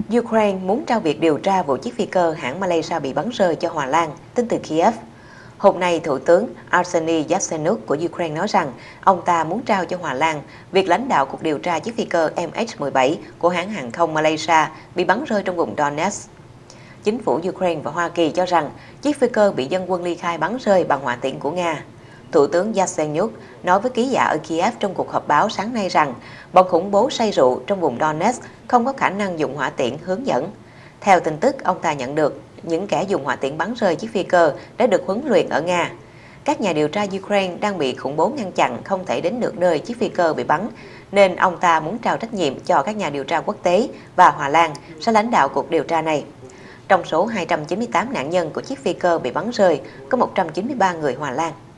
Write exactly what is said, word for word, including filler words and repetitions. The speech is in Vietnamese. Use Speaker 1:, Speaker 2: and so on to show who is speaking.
Speaker 1: Ukraine muốn trao việc điều tra vụ chiếc phi cơ hãng Malaysia bị bắn rơi cho Hà Lan, tin từ Kiev. Hôm nay, Thủ tướng Arseniy Yatsenyuk của Ukraine nói rằng ông ta muốn trao cho Hà Lan việc lãnh đạo cuộc điều tra chiếc phi cơ M H mười bảy của hãng hàng không Malaysia bị bắn rơi trong vùng Donetsk. Chính phủ Ukraine và Hoa Kỳ cho rằng chiếc phi cơ bị dân quân ly khai bắn rơi bằng hỏa tiễn của Nga. Thủ tướng Yatsenyuk nói với ký giả ở Kiev trong cuộc họp báo sáng nay rằng bọn khủng bố say rượu trong vùng Donetsk không có khả năng dùng hỏa tiễn hướng dẫn. Theo tin tức ông ta nhận được, những kẻ dùng hỏa tiễn bắn rơi chiếc phi cơ đã được huấn luyện ở Nga. Các nhà điều tra Ukraine đang bị khủng bố ngăn chặn không thể đến được nơi chiếc phi cơ bị bắn, nên ông ta muốn trao trách nhiệm cho các nhà điều tra quốc tế và Hà Lan sẽ lãnh đạo cuộc điều tra này. Trong số hai trăm chín mươi tám nạn nhân của chiếc phi cơ bị bắn rơi, có một trăm chín mươi ba người Hà Lan.